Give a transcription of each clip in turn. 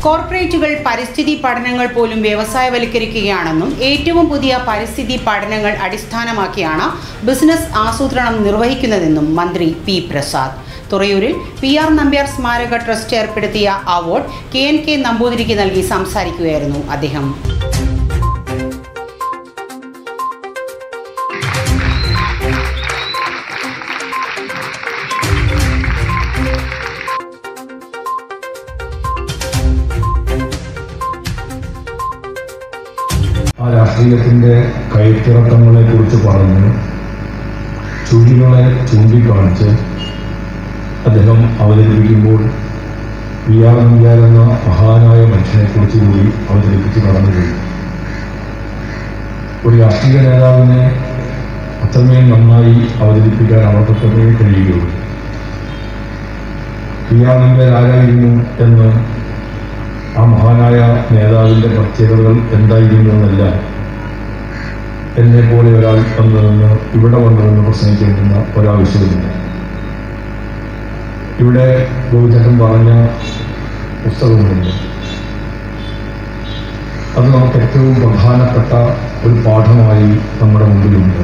കോർപ്പറേറ്റുകൾ പരിസ്ഥിതി പഠനങ്ങൾ പോലും വ്യവസായവൽക്കരിക്കുകയാണെന്നും ഏറ്റവും പുതിയ പരിസ്ഥിതി പഠനങ്ങൾ അടിസ്ഥാനമാക്കിയാണ് ബിസിനസ് ആസൂത്രണം നിർവഹിക്കുന്നതെന്നും മന്ത്രി പി പ്രസാദ്. തുറയൂരിൽ PR നമ്പ്യാർ സ്മാരക ട്രസ്റ്റ് ഏർപ്പെടുത്തിയ അവാർഡ് KNK നമ്പൂതിരിക്ക് നൽകി സംസാരിക്കുകയായിരുന്നു അദ്ദേഹം. രാഷ്ട്രീയത്തിൻ്റെ കയറ്റിറക്കങ്ങളെ കുറിച്ച് പറഞ്ഞ് ചുഴികളെ ചൂണ്ടിക്കാണിച്ച് അദ്ദേഹം അവതരിപ്പിക്കുമ്പോൾ PR നമ്പ്യാർ എന്ന മഹാനായ മനുഷ്യനെക്കുറിച്ച് കൂടി അവതരിപ്പിച്ച് കടന്നു കഴിഞ്ഞു. ഒരു രാഷ്ട്രീയ നേതാവിനെ അത്രമേൽ നന്നായി അവതരിപ്പിക്കാൻ അവർക്കൊക്കെ കഴിയുകയുള്ളൂ. PR നമ്പ്യാർ ആരായിരുന്നു എന്ന്, ആ മഹാനായ നേതാവിൻ്റെ പ്രത്യേകതകൾ എന്തായിരുന്നു എന്നല്ല എന്നെപ്പോലെ ഒരാൾ വന്നതെന്ന് ഇവിടെ വന്നതെന്ന് പ്രസംഗിക്കേണ്ടുന്ന ഒരാവശ്യമില്ല. ഇവിടെ ഗോവിന്ദൻ പറഞ്ഞ പുസ്തകങ്ങളുണ്ട്. അത് നമുക്ക് ഏറ്റവും പ്രധാനപ്പെട്ട ഒരു പാഠമായി നമ്മുടെ മുമ്പിലുണ്ട്.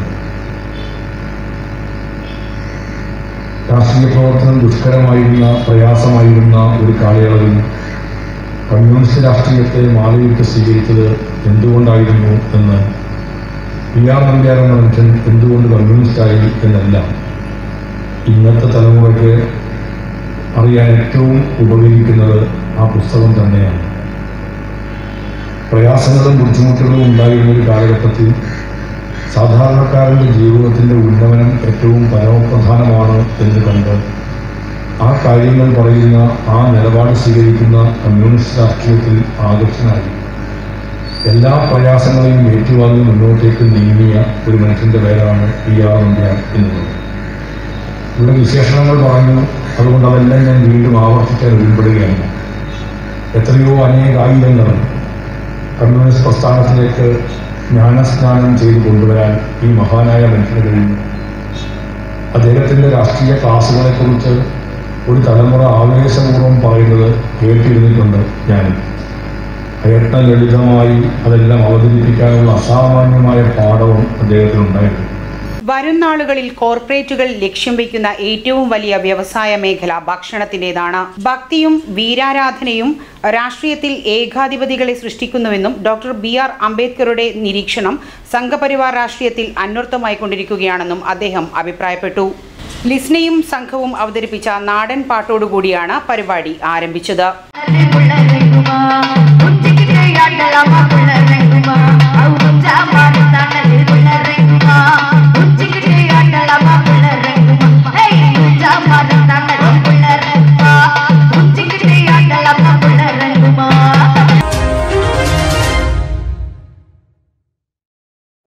രാഷ്ട്രീയ പ്രവർത്തനം ദുഷ്കരമായിരുന്ന, പ്രയാസമായിരുന്ന ഒരു കാലയളവിൽ കമ്മ്യൂണിസ്റ്റ് രാഷ്ട്രീയത്തെ മാലയിട്ട് സ്വീകരിച്ചത് എന്തുകൊണ്ടായിരുന്നു എന്ന്, PR നമ്പ്യാർ എന്ന മനുഷ്യൻ എന്തുകൊണ്ട് കമ്മ്യൂണിസ്റ്റായി എന്നല്ല ഇന്നത്തെ തലമുറയ്ക്ക് അറിയാൻ ഏറ്റവും ഉപകരിക്കുന്നത് ആ പുസ്തകം തന്നെയാണ്. പ്രയാസങ്ങളും ബുദ്ധിമുട്ടുകളും ഉണ്ടായിരുന്ന ഒരു കാലഘട്ടത്തിൽ സാധാരണക്കാരൻ്റെ ജീവിതത്തിൻ്റെ ഉന്നമനം ഏറ്റവും പരമപ്രധാനമാണ് എന്ന് കണ്ട് ആ കാര്യങ്ങൾ പറയുന്ന, ആ നിലപാട് സ്വീകരിക്കുന്ന കമ്മ്യൂണിസ്റ്റ് രാഷ്ട്രീയത്തിൽ ആകർഷനായി എല്ലാ പ്രയാസങ്ങളെയും ഏറ്റുവാങ്ങി മുന്നോട്ടേക്ക് നീങ്ങിയ ഒരു മനുഷ്യൻ്റെ പേരാണ് PR നമ്പ്യാർ എന്നുള്ളത്. ഇവിടെ വിശേഷണങ്ങൾ പറഞ്ഞു, അതുകൊണ്ട് അതെല്ലാം ഞാൻ വീണ്ടും ആവർത്തിക്കാൻ ഒരുപ്പെടുകയാണ്. എത്രയോ അനേകായിരങ്ങൾ കമ്മ്യൂണിസ്റ്റ് പ്രസ്ഥാനത്തിലേക്ക് ജ്ഞാനസ്നാനം ചെയ്തു കൊണ്ടുവരാൻ ഈ മഹാനായ മനുഷ്യന് കഴിഞ്ഞു. അദ്ദേഹത്തിൻ്റെ രാഷ്ട്രീയ ക്ലാസുകളെക്കുറിച്ച് ഒരു തലമുറ ആവേശപൂർവ്വം പറയുന്നത് കേട്ടിരുന്നിട്ടുണ്ട് ഞാൻ. അയത്ന ലളിതമായി അതെല്ലാം അവതരിപ്പിക്കാനുള്ള അസാമാന്യമായ പാഠവും അദ്ദേഹത്തിനുണ്ടായിരുന്നു. വരും നാളുകളിൽ കോർപ്പറേറ്റുകൾ ലക്ഷ്യം വയ്ക്കുന്ന ഏറ്റവും വലിയ വ്യവസായ മേഖല ഭക്ഷണത്തിൻ്റെതാണ്. ഭക്തിയും വീരാരാധനയും രാഷ്ട്രീയത്തിൽ ഏകാധിപതികളെ സൃഷ്ടിക്കുന്നുവെന്നും ഡോക്ടർ BR അംബേദ്കറുടെ നിരീക്ഷണം സംഘപരിവാർ രാഷ്ട്രീയത്തിൽ അന്വർത്ഥമായിക്കൊണ്ടിരിക്കുകയാണെന്നും അദ്ദേഹം അഭിപ്രായപ്പെട്ടു. ലിസ്നയും സംഘവും അവതരിപ്പിച്ച നാടൻ പാട്ടോടുകൂടിയാണ് പരിപാടി ആരംഭിച്ചത്.